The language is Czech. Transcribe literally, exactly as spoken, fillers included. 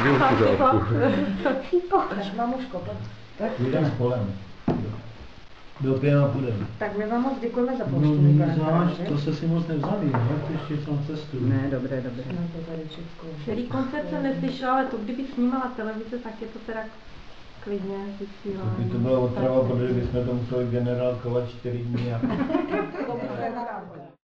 Jo, v pořádku. Až mamuško, tak. Půjdeme spolem. Dopijeme a půjdeme. Tak my vám moc děkujeme za No pouštění, není pane záč, faráři. to se si moc nevzali, ne? Ještě jsem cestu. Ne, dobré, dobré. No to tady všechno. Celý koncert jsem neslyšela, ale to kdyby snímala televize, tak je to teda klidně vysílá. To by to byla otrava, protože bychom to museli generálkovat čtyři dny. A...